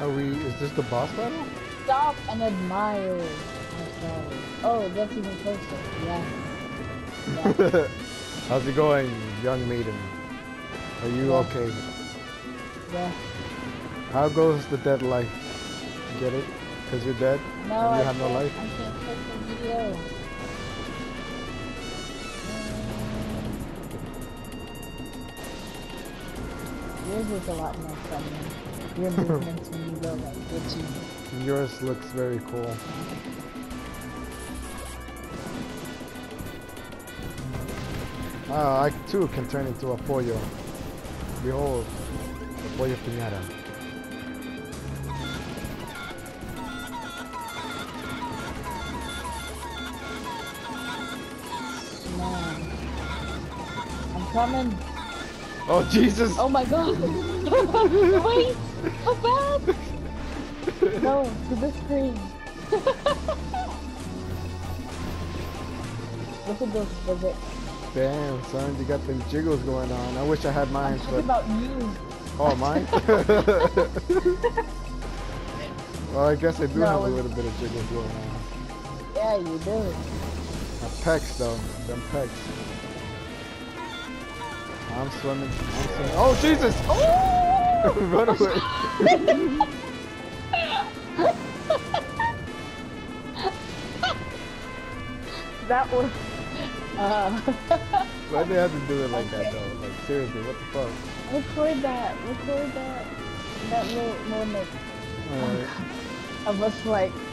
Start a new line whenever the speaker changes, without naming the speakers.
is this the boss battle?
Stop and admire. I'm sorry. Oh, that's even closer. Yeah. Yeah.
How's it going, young maiden? Are you okay?
Yeah.
How goes the dead life? Get it? Because you're dead?
No,
and you
I
have no
can't.
life?
I can't click the video. Yours is a lot more funny. Your movements when you go like glitchy.
Yours looks very cool. I too can turn into a pollo. Behold, the pollo piñata.
Man. I'm coming.
Oh Jesus!
Oh my god! Wait! So bad! No, to the screen. Look at those physics.
Damn, son, you got them jiggles going on. I wish I had mine.
I'm talking about you.
Oh, mine? Well, I guess I do have a little bit of jiggles going on.
Yeah, you do.
My pecs, though. Them pecs. I'm swimming. Oh, Jesus!
Oh!
Run away.
That was...
Why'd they have to do it like that, though? Like, seriously, what the fuck?
Record that. Record that. That little moment.
Alright.
Of us, like...